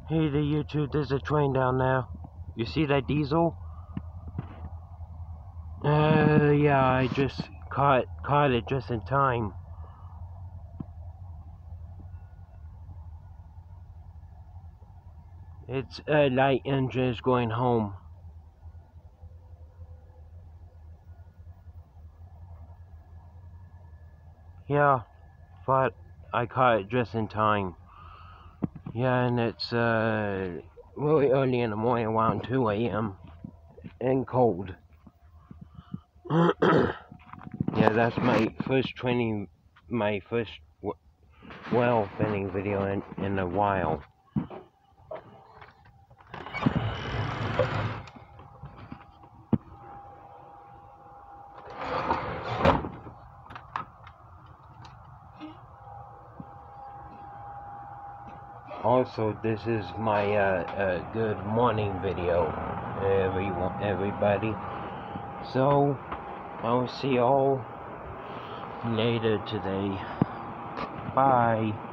Hey there, YouTube, there's a train down there. You see that diesel? Yeah, I just caught it just in time. Its light engine is going home. Yeah, but I caught it just in time. Yeah, and it's really early in the morning, around 2 a.m. and cold. Yeah, that's my first railfanning video in a while. Also, this is my good morning video, everybody. So, I will see you all later today. Bye.